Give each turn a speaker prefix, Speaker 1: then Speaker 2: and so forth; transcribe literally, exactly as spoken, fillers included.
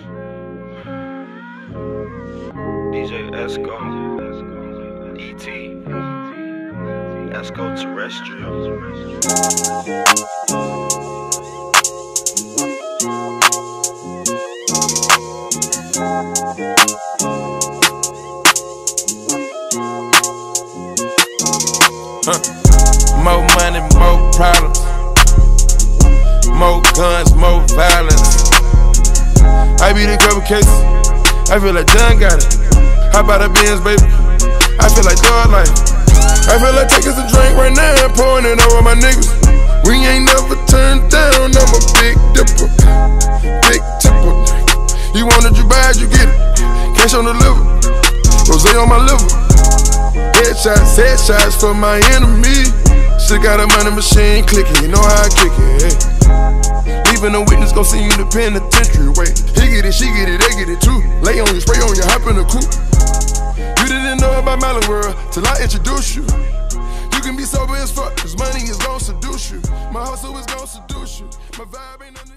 Speaker 1: D J Esco, E T, Esco Terrestrial.
Speaker 2: Huh. More money, more problems. More guns, more violence. I beat a couple cases. I feel like John got it. How about a Benz, baby? I feel like dog life. I feel like taking some drink right now and pouring it over my niggas. We ain't never turned down. I'm a big dipper, big tipper. You want it, you buy it, you get it. Cash on the liver, rosé on my liver. Headshots, headshots for my enemy. Shit got a money machine clicking, you know how I kick it, hey. Leaving a witness, gon' send you to penitentiary, wait. He get it, she get it, they get it too. Lay on you, spray on you, hop in the coupe. You didn't know about Malibu World till I introduce you. You can be sober as fuck, cause money is gon' seduce you. My hustle is gon' seduce you. My vibe ain't nothing.